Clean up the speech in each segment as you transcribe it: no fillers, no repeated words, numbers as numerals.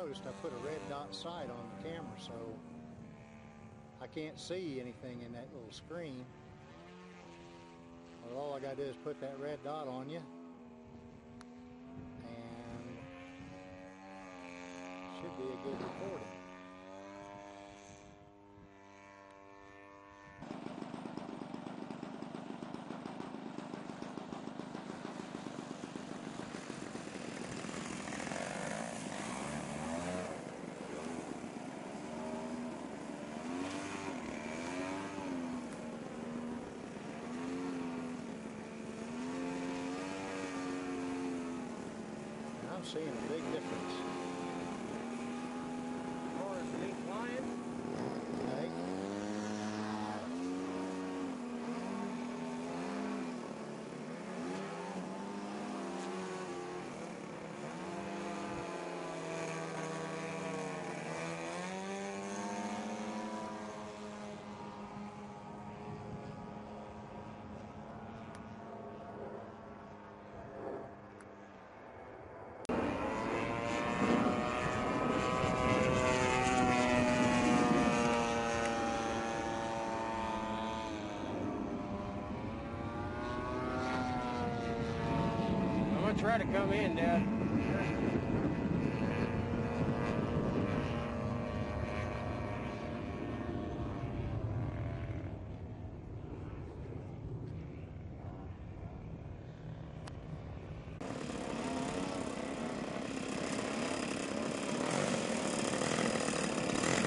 noticed I put a red dot sight on the camera, so I can't see anything in that little screen. Well, all I gotta do is put that red dot on you, and should be a good recording. I'm seeing a big difference. As far as me flying? Okay. I'm gonna try to come in, Dad.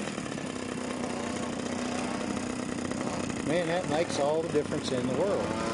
Man, that makes all the difference in the world.